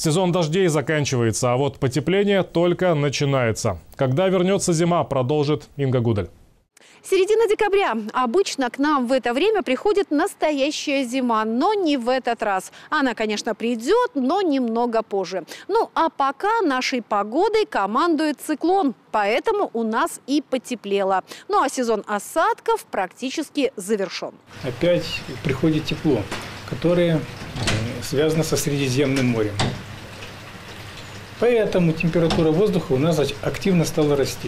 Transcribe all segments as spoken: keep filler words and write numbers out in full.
Сезон дождей заканчивается, а вот потепление только начинается. Когда вернется зима, продолжит Инга Гудель. Середина декабря. Обычно к нам в это время приходит настоящая зима, но не в этот раз. Она, конечно, придет, но немного позже. Ну, а пока нашей погодой командует циклон, поэтому у нас и потеплело. Ну, а сезон осадков практически завершен. Опять приходит тепло, которое связано со Средиземным морем. Поэтому температура воздуха у нас активно стала расти.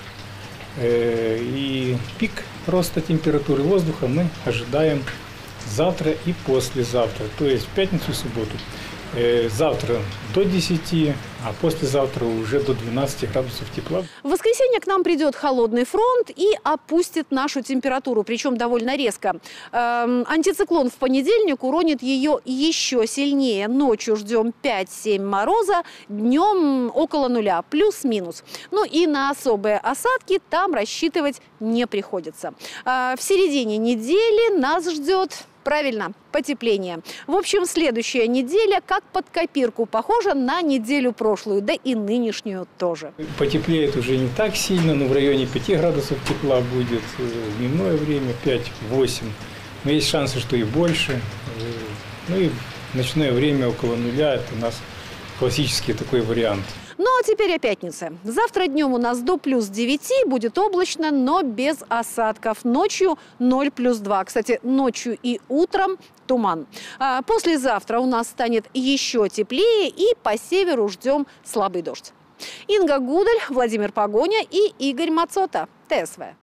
И пик роста температуры воздуха мы ожидаем завтра и послезавтра, то есть в пятницу и субботу. Завтра до десяти, а послезавтра уже до двенадцати градусов тепла. В воскресенье к нам придет холодный фронт и опустит нашу температуру, причем довольно резко. Эм, антициклон в понедельник уронит ее еще сильнее. Ночью ждем пять-семь мороза, днем около нуля, плюс-минус. Ну и на особые осадки там рассчитывать не приходится. Э, в середине недели нас ждет... Правильно, потепление. В общем, следующая неделя как под копирку похожа на неделю прошлую, да и нынешнюю тоже. Потеплеет уже не так сильно, но в районе пяти градусов тепла будет. В дневное время пять-восемь. Но есть шансы, что и больше. Ну и в ночное время около нуля. Это у нас классический такой вариант. Ну а теперь о пятнице. Завтра днем у нас до плюс девяти, будет облачно, но без осадков. Ночью ноль плюс два. Кстати, ночью и утром туман. А послезавтра у нас станет еще теплее, и по северу ждем слабый дождь. Инга Гудель, Владимир Погоня и Игорь Мацота. ТСВ.